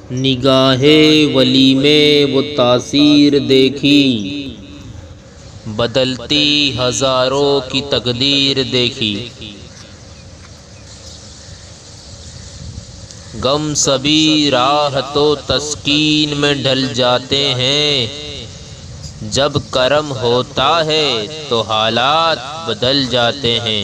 निगाहे वली में वो तासीर देखी, बदलती हज़ारों की तकदीर देखी। गम सभी राह तो तस्कीन में ढल जाते हैं, जब करम होता है तो हालात बदल जाते हैं।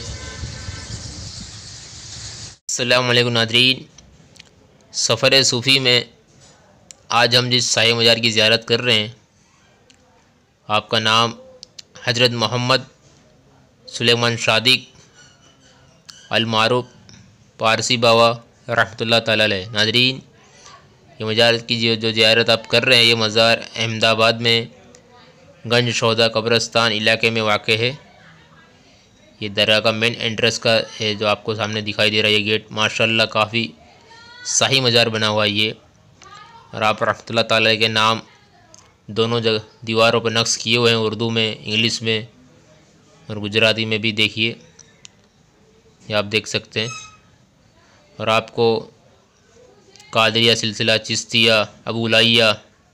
अस्सलामु अलैकुम नाज़रीन, सफ़र सूफ़ी में आज हम जिस शाही मज़ार की ज़ियारत कर रहे हैं, आपका नाम हज़रत मोहम्मद सुलेमान सादिक अल-मारूफ पारसी बावा रहमतुल्लाह ताला अलैह। नाज़रीन, ये मज़ार की जो ज़ियारत आप कर रहे हैं, ये मज़ार अहमदाबाद में गंज शोदा कब्रस्तान इलाके में वाक़ है। ये दरगाह का मेन एंट्रेंस का है जो आपको सामने दिखाई दे रहा है। ये गेट माशाल्लाह काफ़ी शाही मज़ार बना हुआ है ये, और आप रहमतुल्लाह ताला के नाम दोनों जगह दीवारों पर नक्श किए हुए हैं, उर्दू में, इंग्लिश में और गुजराती में भी। देखिए, ये आप देख सकते हैं। और आपको कादरिया सिलसिला, चिश्तिया, अबूलाइया,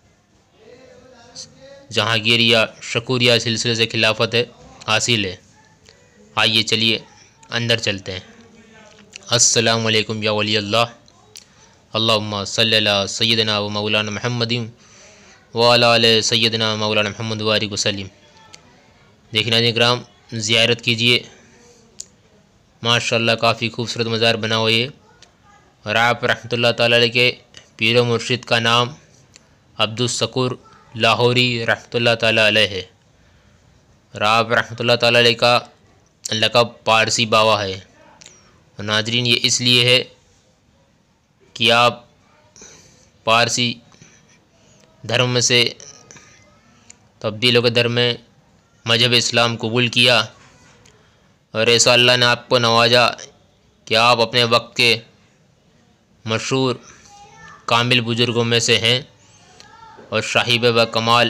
जहांगीरिया, शकूरिया सिलसिले से खिलाफत है हासिल है। आइए चलिए अंदर चलते हैं। अस्सलामु अलैकुम या वली अल्लाह, अल्लाहुम्मा सल्ली अला सय्यदना व मौलाना मुहम्मदिन व अला आले सय्यदना मौलाना मुहम्मद व बारिक वसल्लम। देखना जी ग्राम, ज़ियारत कीजिए। माशाल्लाह काफ़ी खूबसूरत मज़ार बना हुआ है। और आप रहमतुल्लाह ताला अलैह के पीर मुर्शिद का नाम अब्दुस शकूर लाहौरी रहमतुल्लाह ताला अलैह है। और आप रहमतुल्लाह ताला अलैह का लक़ब पारसी बावा है। और नाज़रीन, ये इसलिए है कि आप पारसी धर्म से तब्दील होकर धर्म में मजहब इस्लाम कबूल किया, और ऐसा अल्लाह ने आपको नवाजा कि आप अपने वक्त के मशहूर कामिल बुज़ुर्गों में से हैं और साहिब व कमाल।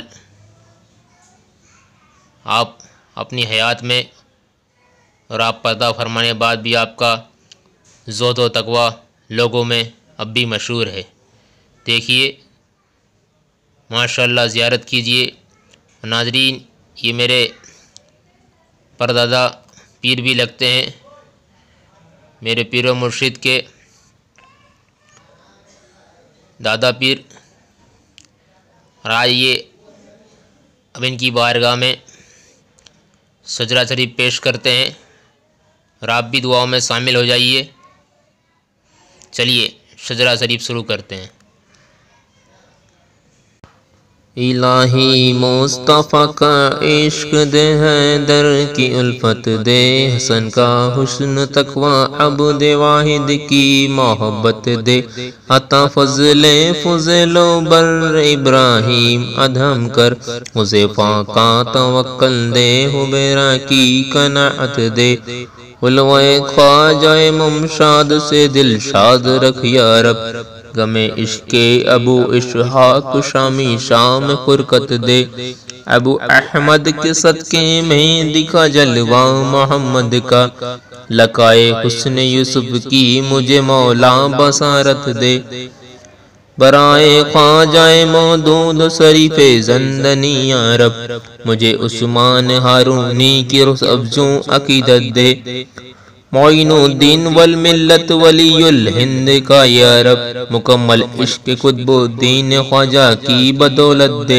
आप अपनी हयात में और आप पर्दा फरमाने के बाद भी आपका ज़ोद व तक़वा लोगों में अब भी मशहूर है। देखिए माशाल्लाह, ज़ियारत कीजिए। नाज़रीन, ये मेरे परदादा पीर भी लगते हैं, मेरे पीर व मुर्शिद के दादा पीर। और आइए अब इनकी बारगाह में सजरा शरीफ पेश करते हैं, और आप भी दुआओं में शामिल हो जाइए। चलिए सजरा शरीफ शुरू करते हैं। इलाही मुस्तफ़ा का इश्क दे, हैदर की उल्फत दे, हसन का हुस्न तकवा अब्द वाहिद की मोहब्बत दे, अता फज़ले फुज़लो बर इब्राहिम अधम कर, हुज़ैफा का तवक्कल दे, हुबैरा की कनाअत दे, उलवे ख्वाजाए मुमशाद से दिल शाद रख या रब, गमे इश्के अबू इशहाक शामी शाम फुरकत दे, अबू अहमद के सदके में दिखा जलवा मोहम्मद का, लकाए हुस्न यूसुफ की मुझे मौला बसारत दे, बराए ख्वाजाए मौदूद शरीफे ज़ंदनी या रब, मुझे उस्मान हारूनी की रुसअफ़ज़ों अकीदत दे, मोइनुद्दीन वल मिल्लत वलीयुल हिंद का या रब, मुकम्मल इश्क कुतुबुद्दीन ख्वाजा की बदौलत दे,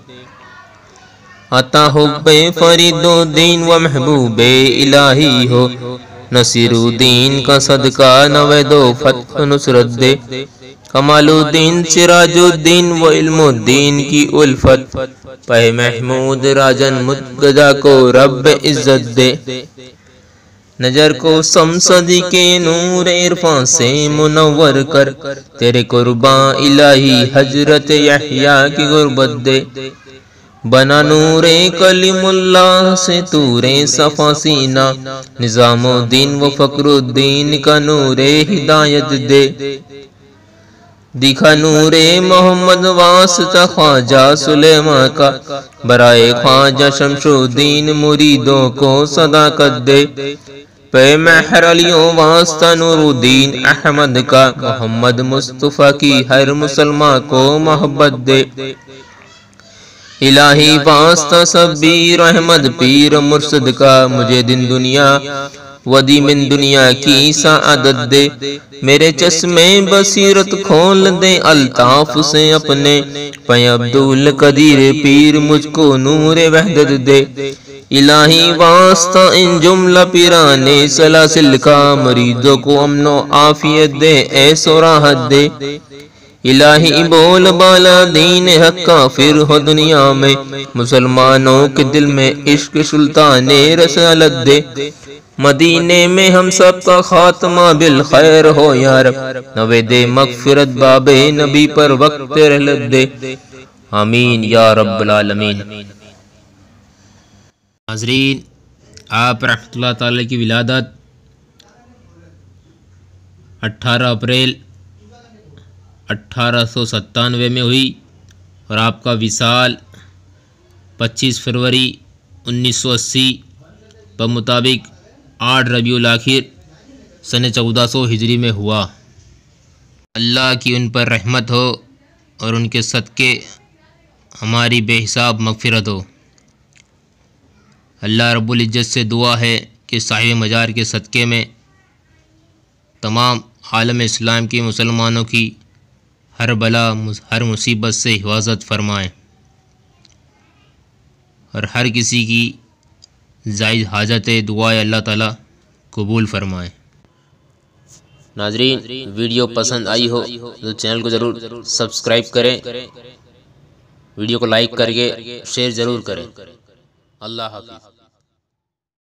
अता हुब्बे फरीदुद्दीन व महबूबे इलाही हो, नसीरुद्दीन का सदका नवेदो फतह नुसरत दे, कमालुद्दीन सिराजुद्दीन व इल्मुद्दीन की उल्फत, पह महमूद राजन मुत्तदा को रब इज्जत दे, नजर को समसदी के नूर इरफान से मुनव्वर कर, तेरे कुर्बान इलाही हजरत यहया की गुर्बत दे, बना नूरे कलीमुल्लाह से तूरे सफा सीना, निजामुद्दीन व फकरुद्दीन का नूरे हिदायत दे, दिखा नूरे मोहम्मद वास्ता ख्वाजा सुलेमा का, बराए ख्वाजा शमशुद्दीन मुरीदों को सदाकत दे, पे महर अलियो वास्ता नूरुद्दीन अहमद का, मोहम्मद मुस्तफ़ा की हर मुसलमान को मोहब्बत दे। इलाही वास्ता सब्बीर अहमद पीर मुर्शद का, मुझे दिन दुनिया वदी मिन दुनिया की सादत दे। मेरे चश्मे बसीरत खोल दे अल्ताफ से अपने, पे अब्दुल कदीर पीर मुझको नूर वहदत दे। इलाही वास्ता इन जुमला पीराने सलासिल का, मरीजों को अमनो आफियत दे ऐसो राहत दे। इलाही बोल बाला दीन हक का फिर हो दुनिया में, मुसलमानों के दिल में इश्क सुल्ताने रसालत दे। मदीने में हम सब का खात्मा बिल खैर हो यार, नवे दे मगफिरत बाबे नबी पर वक्त रहलत दे। आमीन या रब्बल आलमीन। नाज़रीन, आप रहमतुल्लाह ताला की विलादत 18 अप्रैल 1897 में हुई और आपका विसाल 25 फरवरी 1980 बमुताबिक 8 रबीउल आखिर सन 1400 हिजरी में हुआ। अल्लाह की उन पर रहमत हो और उनके सदक़े हमारी बेहिसाब मग़फ़िरत हो। अल्लाह रब्बुल इज़्ज़त से दुआ है कि साहिब मजार के सदक़े में तमाम आलम इस्लाम के मुसलमानों की हर बला हर मुसीबत से हिफाजत फरमाएँ और हर किसी की जायज़ हाजत दुआए अल्लाह ताला कबूल फरमाएँ। नाज़रीन, वीडियो पसंद आई हो तो चैनल को ज़रूर सब्सक्राइब करें, वीडियो को लाइक करके शेयर ज़रूर करें। अल्लाह हाफ़िज़।